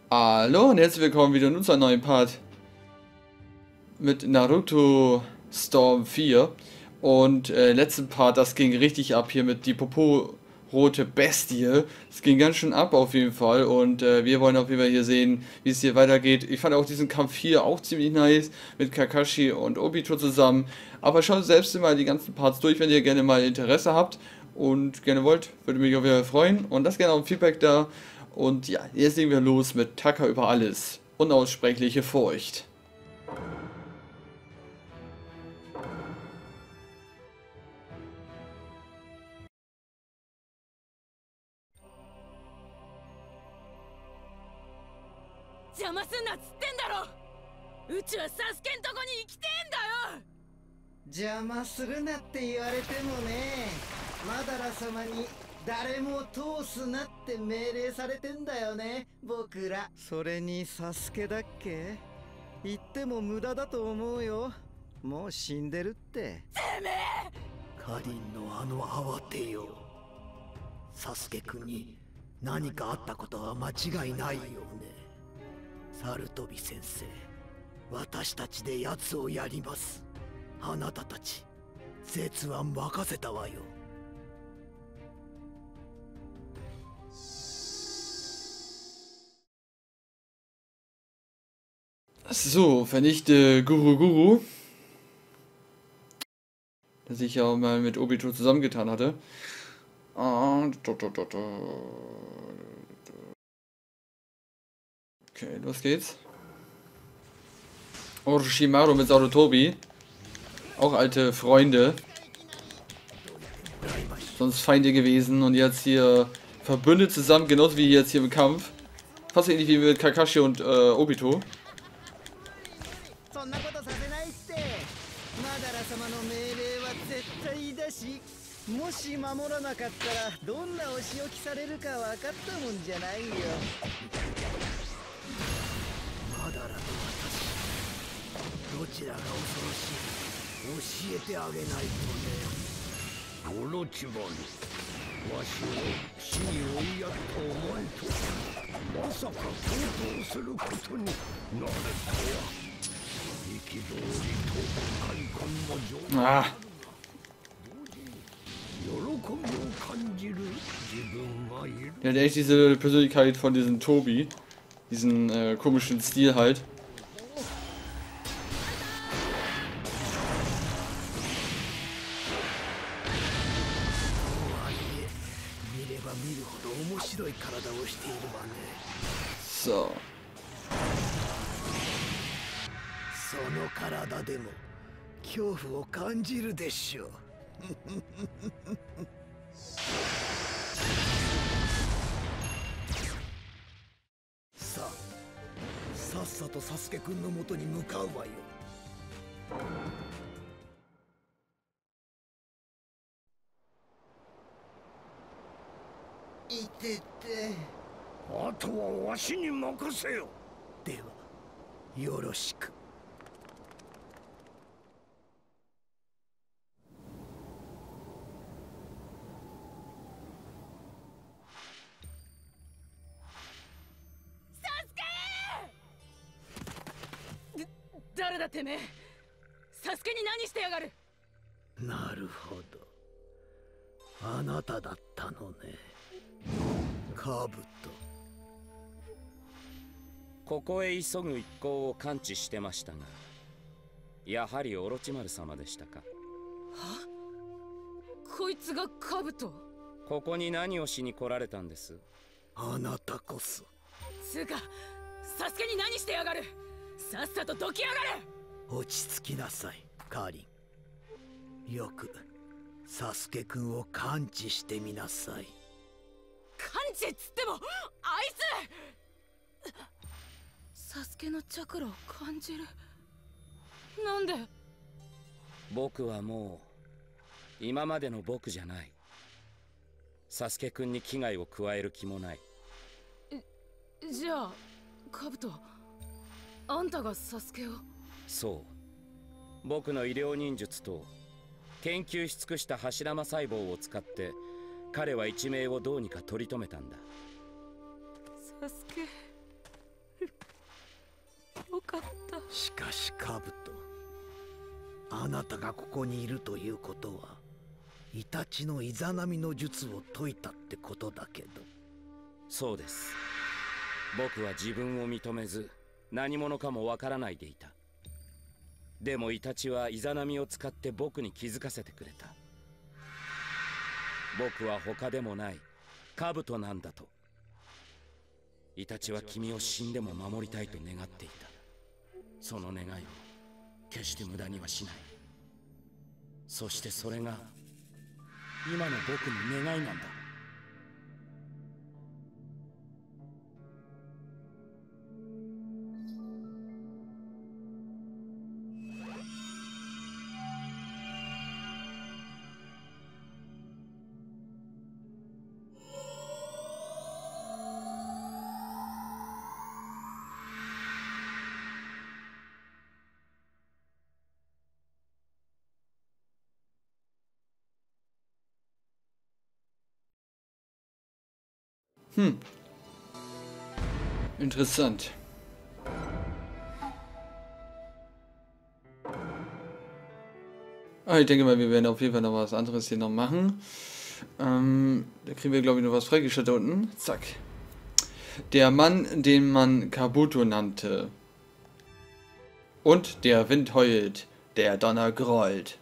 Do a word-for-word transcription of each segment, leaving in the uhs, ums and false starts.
Hallo und herzlich willkommen wieder nun zu einem neuen Part mit Naruto Storm vier. Und äh, letzten Part, das ging richtig ab hier mit die Popo-rote Bestie. Es ging ganz schön ab auf jeden Fall und äh, wir wollen auf jeden Fall hier sehen, wie es hier weitergeht. Ich fand auch diesen Kampf hier auch ziemlich nice mit Kakashi und Obito zusammen. Aber schaut selbst mal die ganzen Parts durch, wenn ihr gerne mal Interesse habt und gerne wollt. Würde mich auf jeden Fall freuen und lasst gerne auch ein Feedback da. Und ja, jetzt legen wir los mit Taka über alles. Unaussprechliche Furcht. 邪魔すんなっつってんだろ。うちはサスケんとこに行きてえんだよ。 邪魔するなって言われてもね、マダラ様に誰も通すなって命令されてんだよね、僕ら。それにサスケだっけ？言っても無駄だと思うよ。もう死んでるって。 てめえ！ カリンのあの慌てよう。サスケ君に何かあったことは間違いないよね。サルトビ先生、私たちで奴をやります。あなたたち、絶は任せたわよ。 So, vernichte Guru Guru, der sich ja auch mal mit Obito zusammengetan hatte. Und okay, los geht's. Orochimaru mit Sarutobi. Auch alte Freunde. Sonst Feinde gewesen und jetzt hier verbündet zusammen, genauso wie jetzt hier im Kampf. Fast ähnlich wie mit Kakashi und äh, Obito. そんなことさせないって。マダラ様の命令は絶対だし、もし守らなかったらどんなお仕置きされるか分かったもんじゃないよ。 マダラと私、どちらが恐ろしい？教えてあげないとね。オロチマル、わしを死に追いやったお前とまさか共闘することになるとは。憤りと快感の情 Ah. 喜びを感じる自分がいる。 Der hat echt diese Persönlichkeit von diesem Tobi. Diesen äh, komischen Stil halt. So. その体でも恐怖を感じるでしょう。さあ、さっさとサスケくんの元に向かうわよ。 いてて。 あとはわしに任せよ。では、よろしく。 誰だてめえ。サスケに何してやがる。 なるほど、あなただったのね。カブト。 ここへ急ぐ一行を感知してましたが、やはりオロチマル様でしたか。は？ こいつがカブト。 ここに何をしに来られたんです？ あなたこそ。 つうか、サスケに何してやがる。さっさとどきやがれ。 落ち着きなさい、カリン。よくサスケくんを感知してみなさい。 感知っつってもあいつ。サスケのチャクラを感じる。なんで？ 僕はもう今までの僕じゃない。サスケくんに危害を加える気もない。 じゃあカブト、あんたがサスケを。 そう、僕の医療忍術と研究し尽くした柱間細胞を使って彼は一命をどうにか取り留めたんだ。 サスケかった。 しかしカブト、あなたがここにいるということはイタチのイザナミの術を解いたってことだけど。 そうです。僕は自分を認めず何者かもわからないでいた。でもイタチはイザナミを使って僕に気づかせてくれた。僕は他でもないカブトなんだと。イタチは君を死んでも守りたいと願っていた。その願いを決して無駄にはしない。そしてそれが今の僕の願いなんだ。 Hm. Interessant. Ah, ich denke mal, wir werden auf jeden Fall noch was anderes hier noch machen. Ähm, da kriegen wir, glaube ich, noch was freigestellt da unten. Zack. Der Mann, den man Kabuto nannte. Und der Wind heult, der Donner grollt.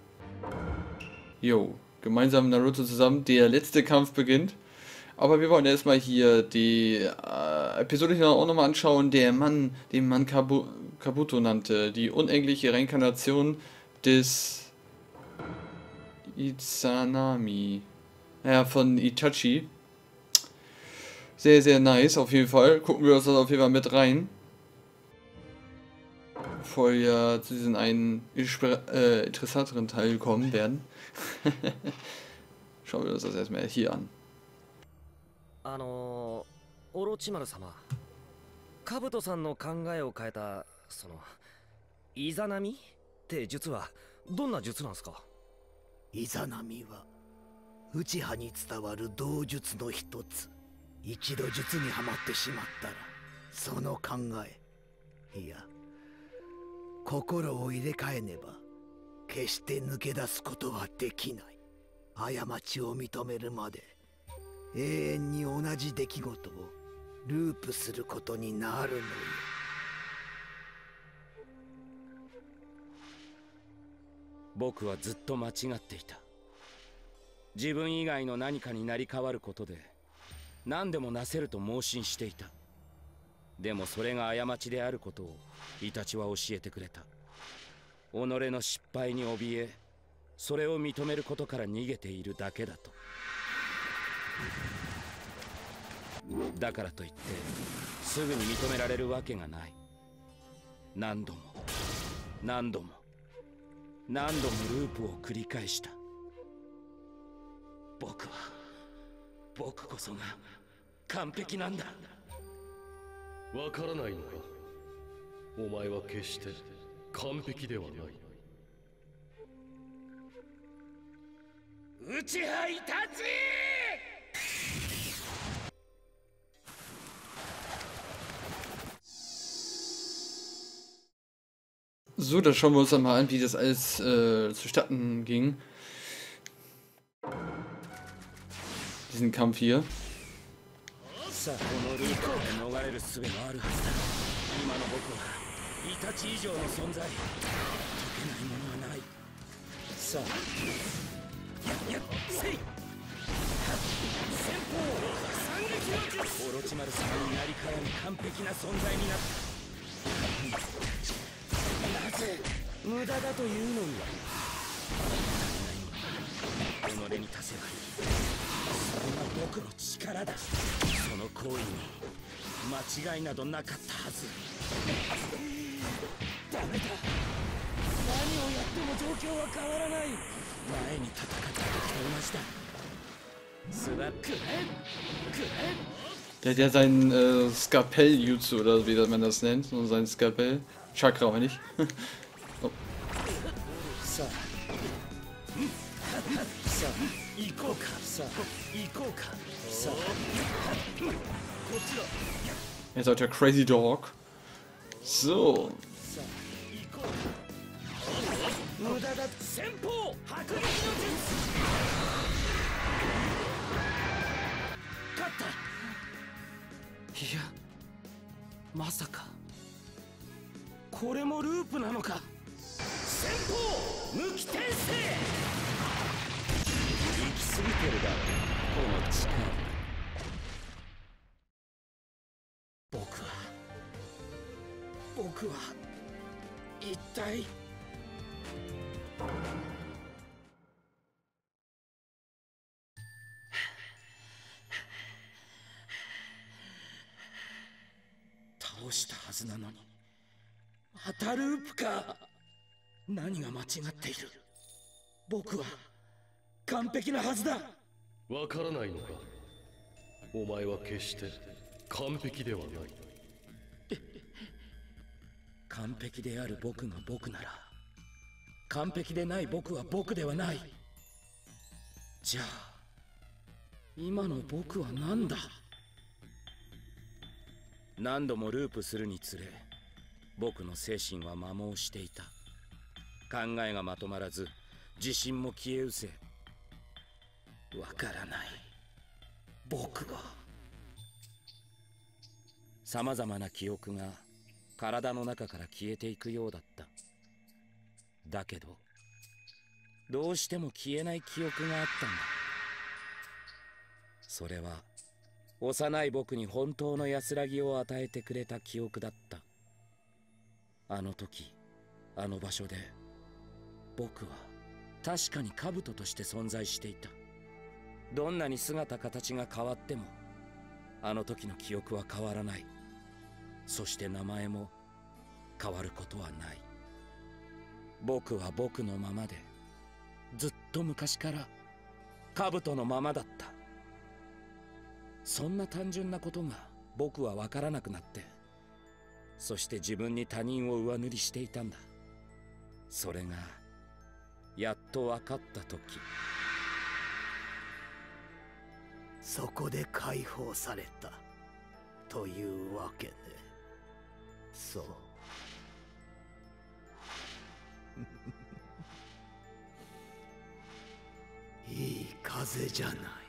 Jo, gemeinsam Naruto zusammen. Der letzte Kampf beginnt. Aber wir wollen erstmal hier die äh, Episode hier auch nochmal anschauen. Der Mann, den man Kabu Kabuto nannte. Die unendliche Reinkarnation des Izanami. Ja, von Itachi. Sehr, sehr nice auf jeden Fall. Gucken wir uns das auf jeden Fall mit rein. Bevor wir zu diesem einen äh, interessanteren Teil kommen werden. Schauen wir uns das erstmal hier an. あのー、オロチマル様、カブトさんの考えを変えたそのイザナミって術はどんな術なんですか？ イザナミは内派に伝わる道術の一つ。一度術にはまってしまったらその考え、いや心を入れ替えねば決して抜け出すことはできない。過ちを認めるまで永遠に同じ出来事をループすることになるのよ。 僕はずっと間違っていた。自分以外の何かになり変わることで何でもなせると盲信していた。でもそれが過ちであることをイタチは教えてくれた。己の失敗に怯え、それを認めることから逃げているだけだと。だからといってすぐに認められるわけがない。何度も何度も何度もループを繰り返した。僕は僕こそが完璧なんだ。 わからないのか？お前は決して完璧ではない。 内派イタチ！ So, dann schauen wir uns dann mal an, wie das alles äh, zustatten ging. Diesen Kampf hier. 無駄だというのに己に足せばいい。それが僕の力だ。その行為に間違いなどなかったはず。ダメだ。何をやっても状況は変わらない。前に戦った時と同じだ。スナックヘックヘッ。 Der hat ja sein äh, Skalpell-Jutsu, oder wie man das nennt. So sein Skalpell. Chakra, meine ich. Oh. Jetzt hat der Crazy Dog. So. 無駄だ。先方迫撃の術。勝った。いや、まさかこれもループなのか。先方無機転生。行き過ぎてるだろこの力。僕は僕は一体。倒したはずなのにまたループか。何が間違っている。僕は完璧なはずだ。 わからないのか。お前は決して完璧ではない。 完璧である僕が僕なら、完璧でない僕は僕ではない。じゃあ今の僕は何だ。何度もループするにつれ、僕の精神は摩耗していた。考えがまとまらず、自信も消え失せ、わからない僕は。さまざまな記憶が体の中から消えていくようだった。だけどどうしても消えない記憶があったんだ。それは幼い僕に本当の安らぎを与えてくれた記憶だった。あの時あの場所で僕は確かに兜として存在していた。どんなに姿形が変わってもあの時の記憶は変わらない。そして名前も変わることはない。僕は僕のままで、ずっと昔から兜のままだった。そんな単純なことが僕は分からなくなって、そして自分に他人を上塗りしていたんだ。それがやっと分かった時、 そこで解放されたというわけね。そういい風じゃない。